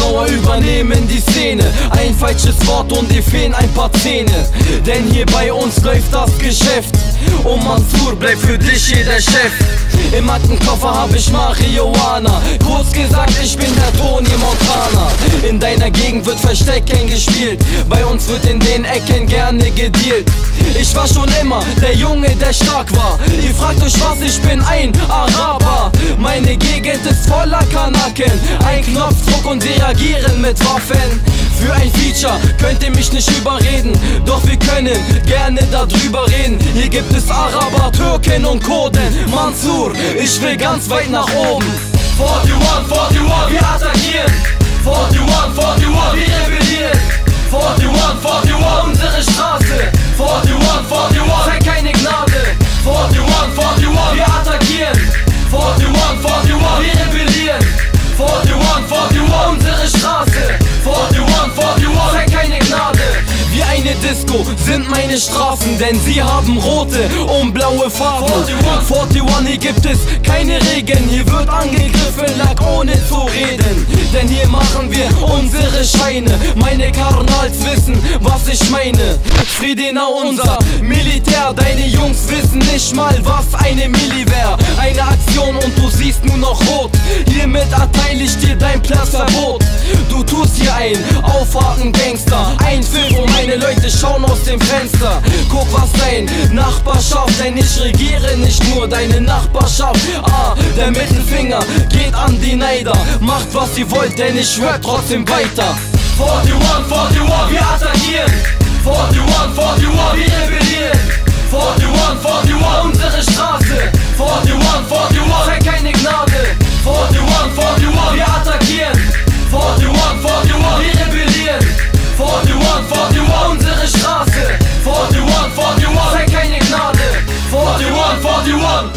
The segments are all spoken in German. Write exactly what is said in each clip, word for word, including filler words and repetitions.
Mauer übernehmen die Szene. Ein falsches Wort und dir fehlen ein paar Zähne. Denn hier bei uns läuft das Geschäft. Und Mansur bleibt für dich hier der Chef. Im Aktenkoffer hab ich Marihuana. Kurz gesagt, ich bin der Tony Montana. In deiner Gegend wird Verstecken gespielt. Bei uns wird in den Ecken gerne gedealt. Ich war schon immer der Junge, der stark war. Ihr fragt euch was, ich bin ein Araber. Meine Gegend ist voller Kanaken. Ein Knopfdruck und sie reagieren mit Waffen. Für ein Feature könnt ihr mich nicht überreden, doch wir können gerne darüber reden. Hier gibt es Araber, Türken und Kurden. Mansur, ich will ganz weit nach oben. Forty one, forty one, wir attackieren. Forty one, forty one, wir rebellieren. Forty one, forty one, unsere Straße. Forty one, forty one, zeig keine Gnade. Forty one, forty one, wir attackieren. Forty one, forty one, wir rebellieren. Forty one, forty one, unsere Straße. Forty one, forty one, zeig keine Gnade. Wie eine Disco sind meine Straßen, denn sie haben rote und blaue Farben. Forty one, hier gibt es keine Regeln, hier wird angegriffen, lag ohne zu reden. Denn hier machen wir unsere Scheine, meine Karnals wissen, was ich meine. Friedenau, unser Militär, deine Jungs wissen nicht mal, was eine Milli wär. Eine Aktion und du siehst nur noch rot, hiermit erteile ich dir dein Platzverbot. Du tust hier ein aufwarten Gangster, ein Film, wo meine Leute schauen aus dem Fenster. Guck, was dein Nachbar schafft, denn ich regiere nicht nur deine Nachbarschaft. Ah, der Mittelfinger geht an die Neider. Macht, was ihr wollt, denn ich rap trotzdem weiter. Forty one, forty one, wir attackieren. Forty one, forty one, wir rebellieren. Forty one, forty one, unsere Straße. Forty one, forty one, zeig keine Gnade. Forty one, forty one, wir attackieren. Forty one, forty one, wir rebellieren. Forty one, forty one, unsere Straße. Forty one, forty one, zeig keine Gnade. Forty one, forty one.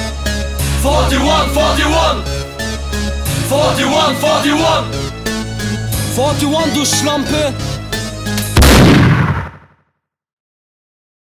Forty one, forty one. Forty one, forty one. Forty one, du Schlampe.